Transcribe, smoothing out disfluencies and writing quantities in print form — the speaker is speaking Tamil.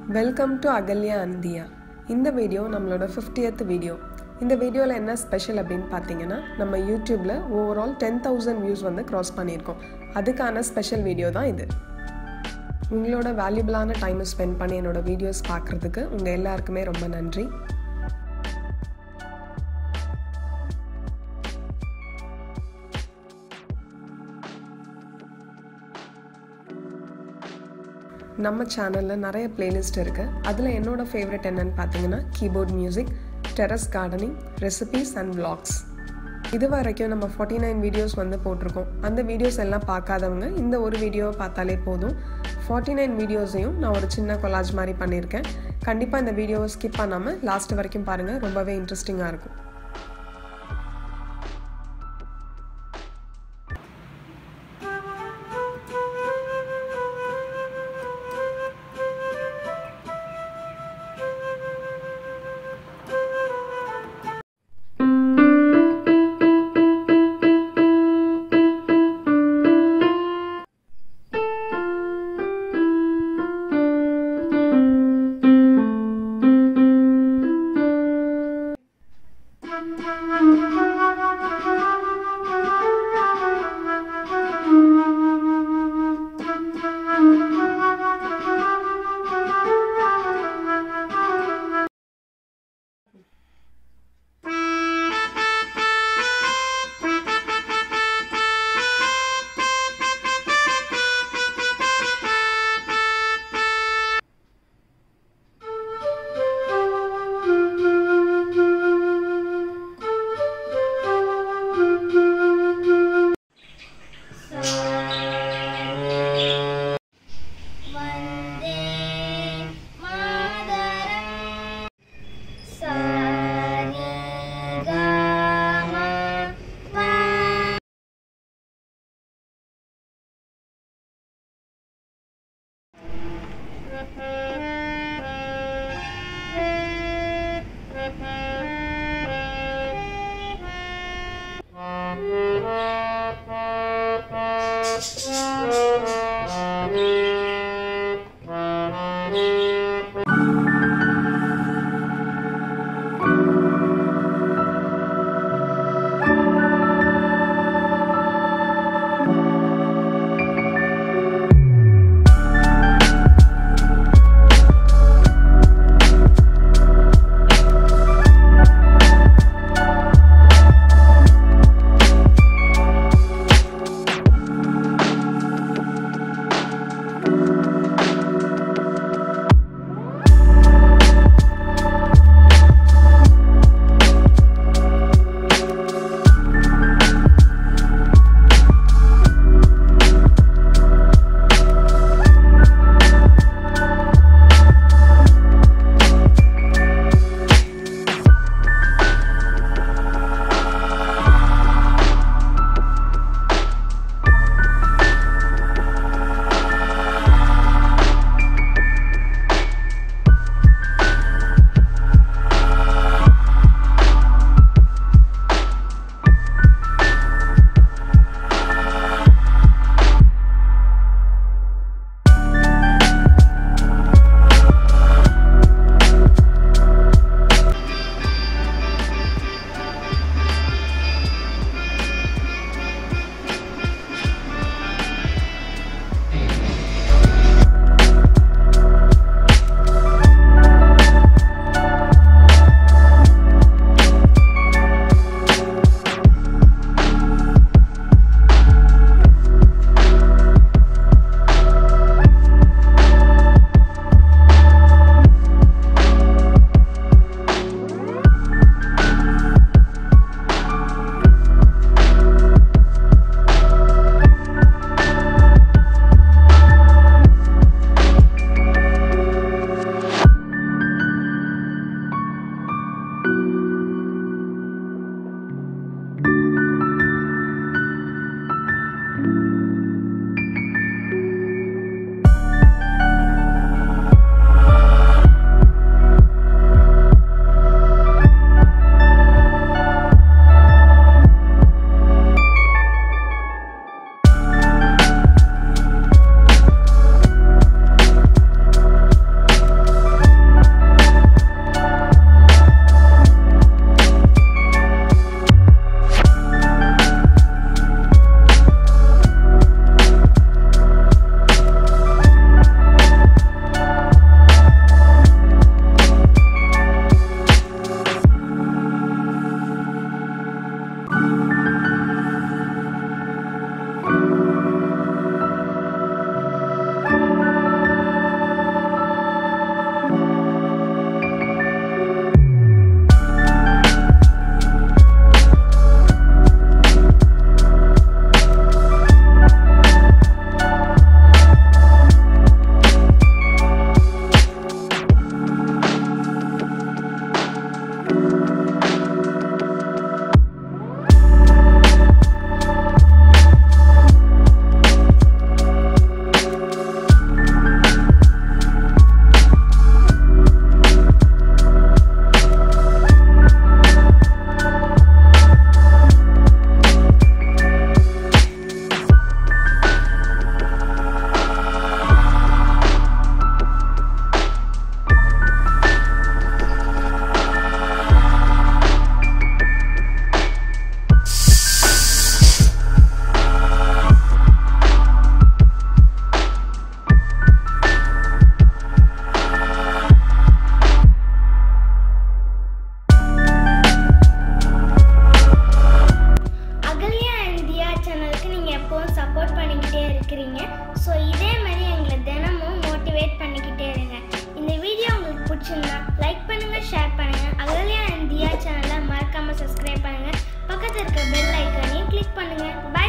Welcome to Agalya and Diya. இந்த வீடியோ நம்மளோட 50th வீடியோ. இந்த வீடியோல என்ன ஸ்பெஷல் அப்படினு பாத்தீங்கன்னா நம்ம YouTubeல ஓவரால் 10000 views வந்து கிராஸ் பண்ணிருக்கோம். அதுக்கான ஸ்பெஷல் வீடியோ தான் இது. உங்களோட வேல்யூபிளான டைம் ஸ்பெண்ட் பண்ணி என்னோட வீடியோஸ் பார்க்கிறதுக்கு உங்க எல்லாருக்குமே ரொம்ப நன்றி. நம்ம சேனல்ல நிறைய பிளேலிஸ்ட் இருக்கு. அதுல என்னோட ஃபேவரட் என்னன்னு பாத்தீங்கன்னா keyboard music, terrace gardening, recipes and vlogs. இதுவரைக்கும் நம்ம 49 வீடியோஸ் வந்து போட்டிருக்கோம். அந்த வீடியோஸ் எல்லாம் பார்க்காதவங்க இந்த ஒரு வீடியோவை பார்த்தாலே போதும். 49 வீடியோஸையும் நான் ஒரு சின்ன கொலாஜ் மாதிரி பண்ணியிருக்கேன். கண்டிப்பாக இந்த வீடியோவை ஸ்கிப் பண்ணாமல் லாஸ்ட் வரைக்கும் பாருங்கள், ரொம்பவே இன்ட்ரெஸ்டிங்காக இருக்கும். ஸோ இதே மாதிரி எங்களை தினமும் மோட்டிவேட் பண்ணிக்கிட்டே இருங்க. இந்த வீடியோ உங்களுக்கு பிடிச்சிருந்தா லைக் பண்ணுங்கள், ஷேர் பண்ணுங்கள். அகல்யா அண்ட் தியா சேனலை மறக்காமல் சப்ஸ்கிரைப் பண்ணுங்கள். பக்கத்தில் இருக்க பெல் ஐக்கானையும் கிளிக் பண்ணுங்கள்.